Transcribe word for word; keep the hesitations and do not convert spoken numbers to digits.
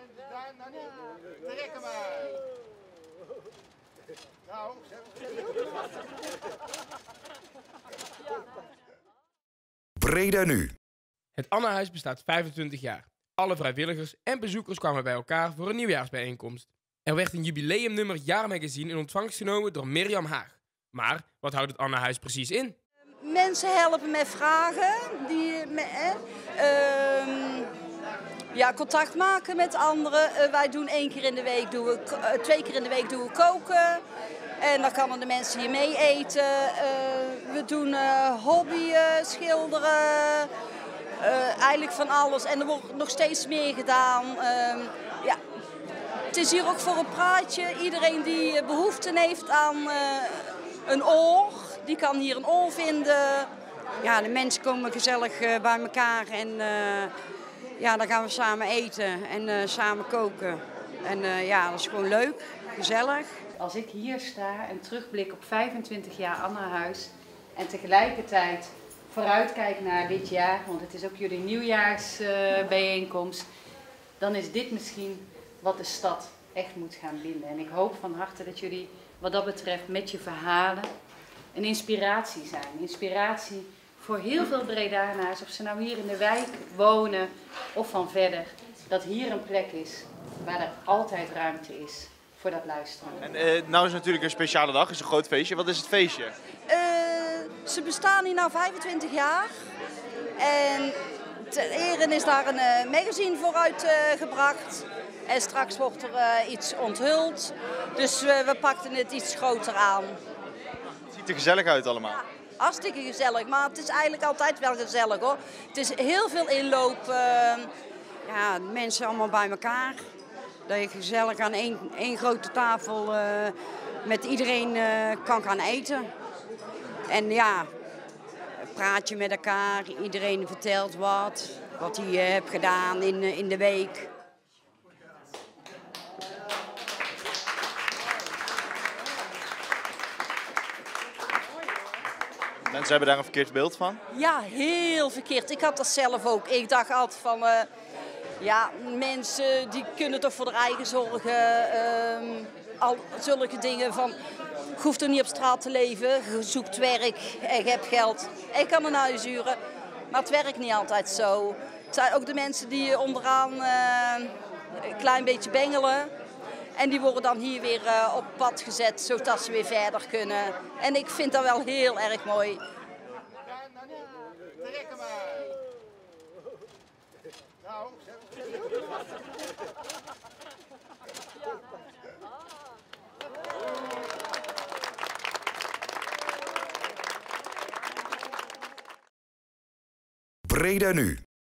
Trek hem uit. Nou, Breda nu. Het Annahuis bestaat vijfentwintig jaar. Alle vrijwilligers en bezoekers kwamen bij elkaar voor een nieuwjaarsbijeenkomst. Er werd een jubileumnummer Jaarmagazine in ontvangst genomen door Mirjam Haag. Maar wat houdt het Annahuis precies in? Mensen helpen met vragen, die, met, eh, um, ja, contact maken met anderen. Uh, wij doen één keer in de week, doen we, uh, twee keer in de week doen we koken. En dan kunnen de mensen hier mee eten. Uh, we doen uh, hobbyen, schilderen, uh, eigenlijk van alles. En er wordt nog steeds meer gedaan. Uh, ja. Het is hier ook voor een praatje. Iedereen die behoefte heeft aan uh, een oor, die kan hier een oor vinden. Ja, de mensen komen gezellig uh, bij elkaar en uh, ja, dan gaan we samen eten en uh, samen koken. En uh, ja, dat is gewoon leuk, gezellig. Als ik hier sta en terugblik op vijfentwintig jaar Annahuis en tegelijkertijd vooruitkijk naar dit jaar, want het is ook jullie nieuwjaarsbijeenkomst, uh, dan is dit misschien wat de stad echt moet gaan binden. En ik hoop van harte dat jullie wat dat betreft met je verhalen een inspiratie zijn. Inspiratie voor heel veel Bredanaars, of ze nou hier in de wijk wonen of van verder, dat hier een plek is waar er altijd ruimte is voor dat luisteren. En uh, nou is het natuurlijk een speciale dag, het is een groot feestje. Wat is het feestje? Uh, ze bestaan hier nu vijfentwintig jaar. En ter ere is daar een uh, magazine voor uitgebracht. Uh, en straks wordt er uh, iets onthuld. Dus uh, we pakten het iets groter aan. Het ziet er gezellig uit allemaal. Ja, hartstikke gezellig, maar het is eigenlijk altijd wel gezellig hoor. Het is heel veel inloop. Uh, ja, mensen allemaal bij elkaar. Dat je gezellig aan één, één grote tafel uh, met iedereen uh, kan gaan eten. En ja, praat je met elkaar, iedereen vertelt wat, wat hij uh, heeft gedaan in, uh, in de week. Mensen hebben daar een verkeerd beeld van? Ja, heel verkeerd. Ik had dat zelf ook. Ik dacht altijd van, uh, ja, mensen die kunnen toch voor hun eigen zorgen. Uh, al zulke dingen van, je hoeft er niet op straat te leven. Je zoekt werk en je hebt geld. En je kan een huis huren. Maar het werkt niet altijd zo. Het zijn ook de mensen die onderaan uh, een klein beetje bengelen. En die worden dan hier weer uh, op pad gezet, zodat ze weer verder kunnen. En ik vind dat wel heel erg mooi. trek hem uit. Nou, Breda nu.